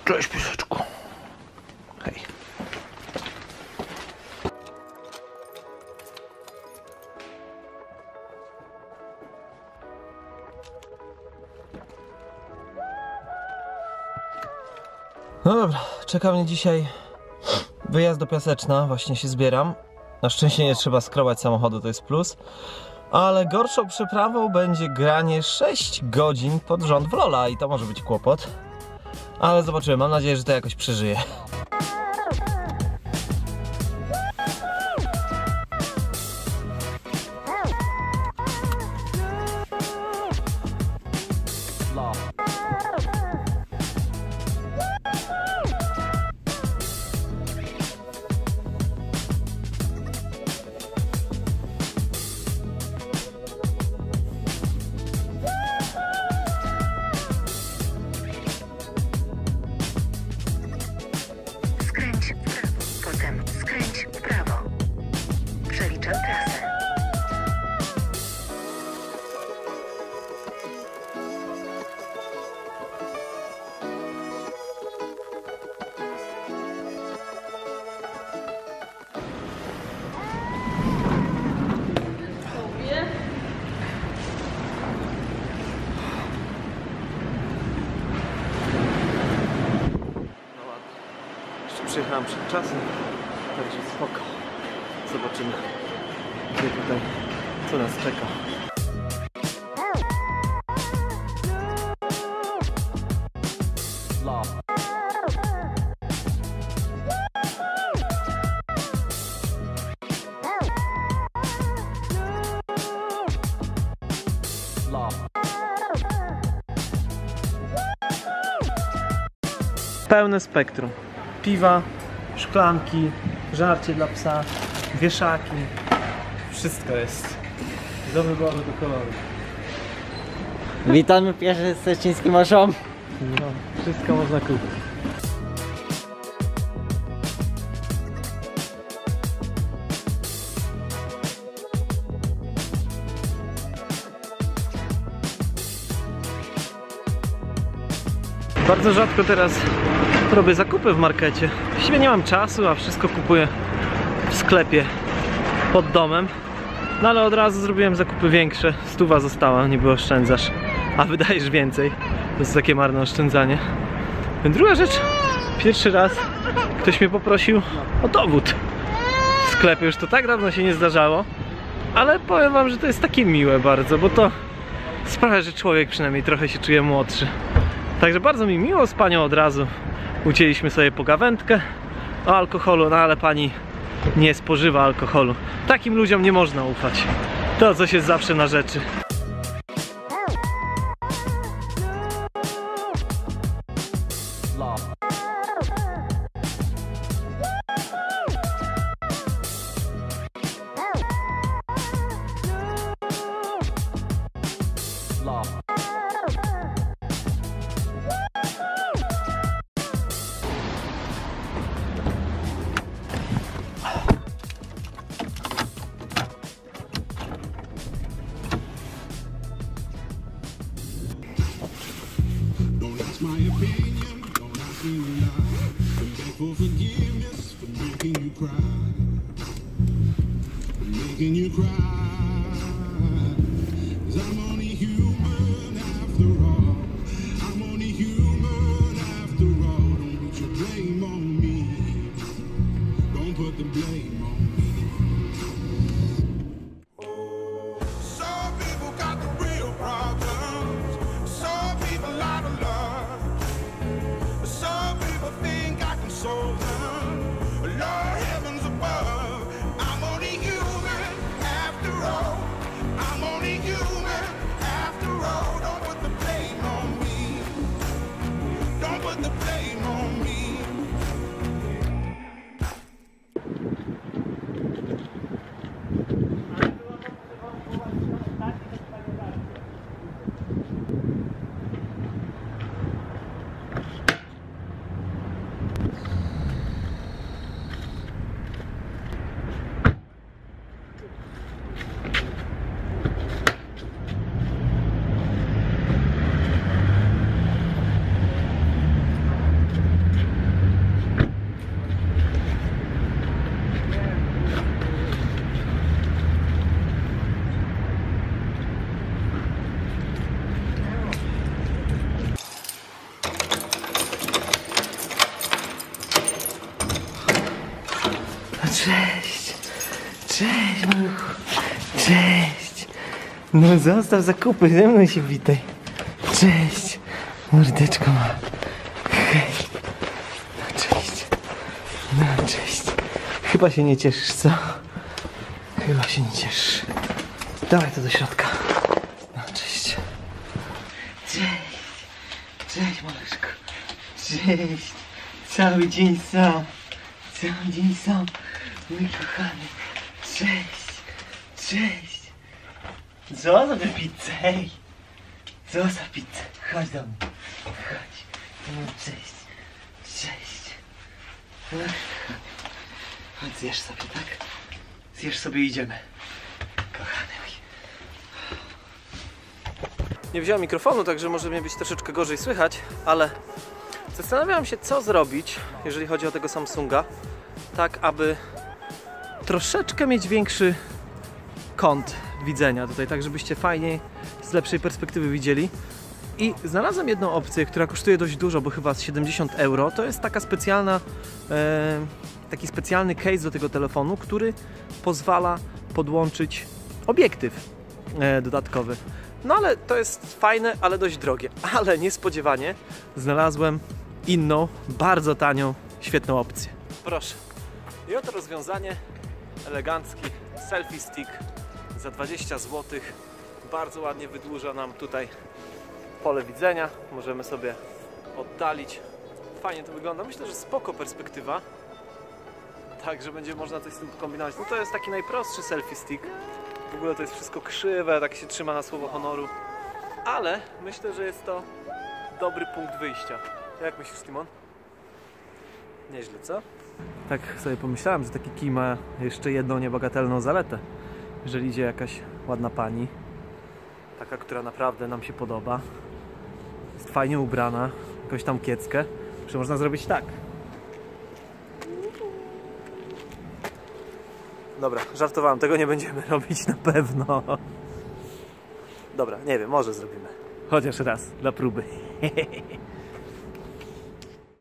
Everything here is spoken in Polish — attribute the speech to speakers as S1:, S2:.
S1: Cześć pieseczku. Hej. No dobra, czeka mnie dzisiaj wyjazd do Piaseczna, właśnie się zbieram. Na szczęście nie trzeba skrobać samochodu, to jest plus. Ale gorszą przyprawą będzie granie 6 godzin pod rząd w LoL'a i to może być kłopot. Ale zobaczymy, mam nadzieję, że to jakoś przeżyję. Przyjechałem przed czasem, także spoko. Zobaczymy, gdzie tutaj, co nas czeka. Pełne spektrum. Piwa, szklanki, żarcie dla psa, wieszaki. Wszystko jest do wyboru, do koloru.
S2: Witamy pierwszy szczeciński Maszom.
S1: No, wszystko można kupić. Bardzo rzadko teraz robię zakupy w markecie. Właściwie nie mam czasu, a wszystko kupuję w sklepie pod domem. No ale od razu zrobiłem zakupy większe. 100 została, niby oszczędzasz, a wydajesz więcej. To jest takie marne oszczędzanie. Druga rzecz, pierwszy raz ktoś mnie poprosił o dowód w sklepie. Już to tak dawno się nie zdarzało, ale powiem wam, że to jest takie miłe bardzo, bo to sprawia, że człowiek przynajmniej trochę się czuje młodszy. Także bardzo mi miło, z panią od razu ucięliśmy sobie pogawędkę o alkoholu, no ale pani nie spożywa alkoholu. Takim ludziom nie można ufać. To coś jest zawsze na rzeczy.
S3: My opinion, don't ask me why. I'm back for forgiveness for making you cry. For making you cry. 'Cause I'm only human after all. I'm only human after all. Don't put your blame on me. Don't put the blame on me. Some people got the real problems. Some people out of love. Some people think I can solve them. Lord heavens above, I'm only human after all. I'm only human after all. Don't put the blame on me. Don't put the blame on me.
S1: cześć. Cześć, maluchu. Cześć. No zostaw zakupy, ze mną się witaj. Cześć. Mordeczko ma. Hej. No cześć. No cześć. Chyba się nie cieszysz, co? Chyba się nie cieszysz. Dawaj to do środka. No cześć. Cześć. Cześć, maluszku. Cześć. Cały dzień sam. Cały dzień sam. Mój kochany. Cześć. Cześć. Zostaw tę pizzę, hej. Zostaw pizzę. Chodź do mnie. Chodź. No cześć. Cześć. Chodź, zjesz sobie, tak? Zjesz sobie i idziemy. Kochany mój. Nie wziąłem mikrofonu, także może mnie być troszeczkę gorzej słychać, ale zastanawiałem się, co zrobić, jeżeli chodzi o tego Samsunga, tak aby troszeczkę mieć większy kąt widzenia tutaj, tak żebyście fajniej, z lepszej perspektywy widzieli. I znalazłem jedną opcję, która kosztuje dość dużo, bo chyba z 70 euro. To jest taka specjalna, taki specjalny case do tego telefonu, który pozwala podłączyć obiektyw dodatkowy. No ale to jest fajne, ale dość drogie. Ale niespodziewanie znalazłem inną, bardzo tanią, świetną opcję. Proszę. I oto rozwiązanie, elegancki selfie stick za 20 zł. Bardzo ładnie wydłuża nam tutaj pole widzenia. Możemy sobie oddalić. Fajnie to wygląda. Myślę, że spoko perspektywa. Także będzie można coś z tym kombinować. No to jest taki najprostszy selfie stick. W ogóle to jest wszystko krzywe, tak się trzyma na słowo honoru. Ale myślę, że jest to dobry punkt wyjścia. Jak myślisz, Timon? Nieźle, co? Tak sobie pomyślałem, że taki kij ma jeszcze jedną niebagatelną zaletę. Jeżeli idzie jakaś ładna pani, taka, która naprawdę nam się podoba, jest fajnie ubrana, jakąś tam kieckę, że można zrobić tak. Dobra, żartowałem, tego nie będziemy robić na pewno. Dobra, nie wiem, może zrobimy. Chociaż raz, dla próby.